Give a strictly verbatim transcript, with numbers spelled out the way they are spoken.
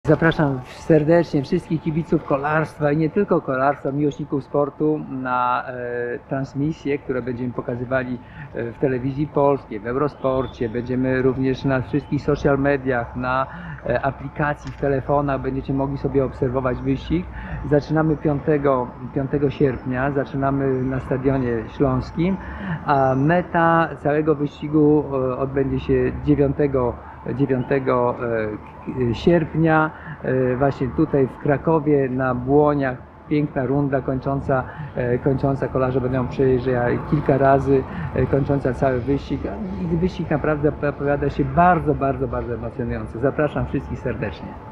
Zapraszam serdecznie wszystkich kibiców kolarstwa i nie tylko kolarstwa, miłośników sportu na e, transmisje, które będziemy pokazywali w telewizji polskiej, w Eurosporcie. Będziemy również na wszystkich social mediach, na e, aplikacji w telefonach. Będziecie mogli sobie obserwować wyścig. Zaczynamy piątego sierpnia, zaczynamy na Stadionie Śląskim, a meta całego wyścigu e, odbędzie się dziewiątego sierpnia właśnie tutaj w Krakowie na Błoniach. Piękna runda kończąca, kończąca kolarze będą przejeżdżać kilka razy, kończąca cały wyścig. I wyścig naprawdę opowiada się bardzo, bardzo, bardzo emocjonująco. Zapraszam wszystkich serdecznie.